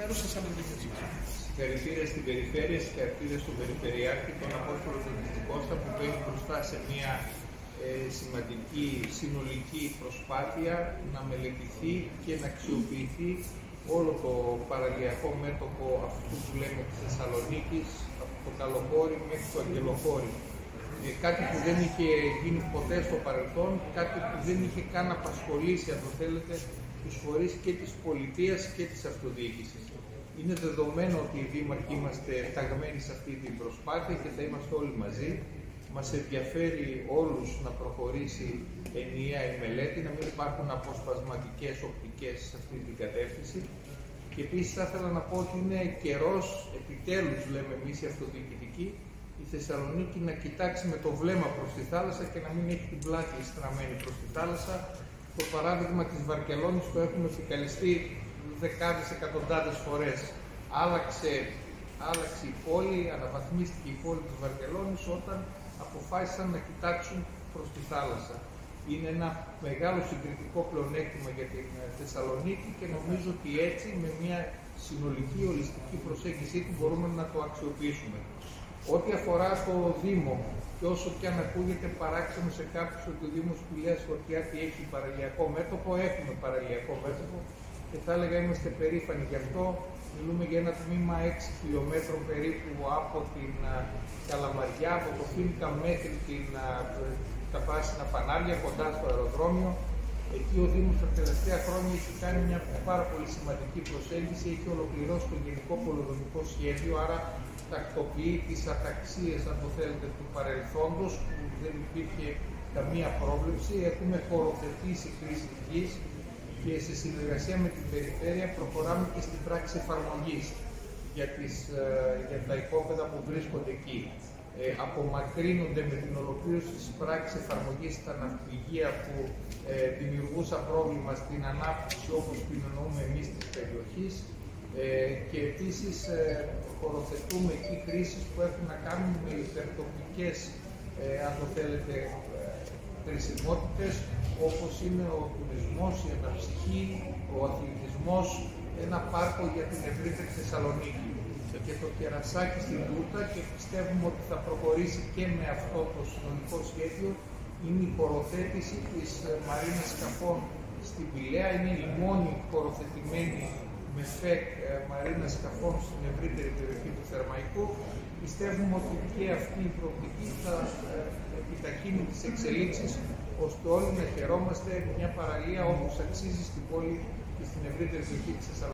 ενημέρωσαν σαν αντιμετωπίσει. Συγχαρητήρια στην περιφέρεια, συγχαρητήρια στον Περιφερειάρχη, τον Απόστολο τον Κώστα, που μπαίνει μπροστά σε μια σημαντική συνολική προσπάθεια να μελετηθεί και να αξιοποιηθεί όλο το παραλιακό μέτωπο αυτού που λέμε της Θεσσαλονίκης, από το Καλοχώρι μέχρι το Αγγελοχώρι. Κάτι που δεν είχε γίνει ποτέ στο παρελθόν, κάτι που δεν είχε καν απασχολήσει, αν το θέλετε, τους φορείς και της πολιτείας και της αυτοδιοίκησης. Είναι δεδομένο ότι οι δήμαρχοι είμαστε ταγμένοι σε αυτή την προσπάθεια και θα είμαστε όλοι μαζί. Μας ενδιαφέρει όλους να προχωρήσει ενιαία η μελέτη, να μην υπάρχουν αποσπασματικές οπτικές σε αυτή την κατεύθυνση. Και επίσης θα ήθελα να πω ότι είναι καιρός, επιτέλους λέμε εμείς οι αυτοδιοικητικοί, η Θεσσαλονίκη να κοιτάξει με το βλέμμα προς τη θάλασσα και να μην έχει την πλάτη στραμμένη προς τη θάλασσα. Το παράδειγμα της Βαρκελόνης το έχουμε επικαλεστεί δεκάδες, εκατοντάδες φορές. Άλλαξε η πόλη, αναβαθμίστηκε η πόλη της Βαρκελόνης όταν αποφάσισαν να κοιτάξουν προς τη θάλασσα. Είναι ένα μεγάλο συγκριτικό πλεονέκτημα για την Θεσσαλονίκη και νομίζω ότι έτσι με μια συνολική ολιστική προσέγγιση του μπορούμε να το αξιοποιήσουμε. Ό,τι αφορά το Δήμο, και όσο και αν ακούγεται παράξενο σε κάποιους ότι ο Δήμος Πηλαίας Χωρκιάτη έχει παραλιακό μέτωπο, έχουμε παραλιακό μέτωπο και θα έλεγα είμαστε περήφανοι γι' αυτό. Μιλούμε για ένα τμήμα 6 χιλιόμετρων περίπου από την Καλαμαριά, από το Φίνικα μέχρι τα πράσινα φανάρια κοντά στο αεροδρόμιο. Εκεί ο Δήμος τα τελευταία χρόνια έχει κάνει μια πάρα πολύ σημαντική προσέγγιση, έχει ολοκληρώσει το γενικό πολεοδομικό σχέδιο, άρα τακτοποιεί τις αταξίες, αν το θέλετε, του παρελθόντος, που δεν υπήρχε καμία πρόβλεψη. Έχουμε χωροθετήσει χρήση γης και σε συνεργασία με την περιφέρεια προχωράμε και στην πράξη εφαρμογής για τα οικόπεδα που βρίσκονται εκεί. Απομακρύνονται με την ολοκλήρωση της πράξης εφαρμογής στα ναυπηγεία που δημιουργούσαν πρόβλημα στην ανάπτυξη όπως την εννοούμε εμείς της περιοχής και επίσης χωροθετούμε εκεί χρήσεις που έχουν να κάνουν με υπερτοπικές, αν το θέλετε, χρησιμότητες όπως είναι ο τουρισμός, η αναψυχή, ο αθλητισμός, ένα πάρκο για την ευρύτερη Θεσσαλονίκη και το κερασάκι στην Τούρτα, και πιστεύουμε ότι θα προχωρήσει και με αυτό το συνολικό σχέδιο. Είναι η χωροθέτηση της Μαρίνας Σκαφών στην Πηλαία, είναι η μόνη χωροθετημένη με ΦΕΚ Μαρίνα Σκαφών στην ευρύτερη περιοχή του Θερμαϊκού. Πιστεύουμε ότι και αυτή η προοπτική θα επιταχύνει τις εξελίξεις, ώστε όλοι να χαιρόμαστε μια παραλία όπως αξίζει στην πόλη και στην ευρύτερη περιοχή της Θεσσαλονίκης.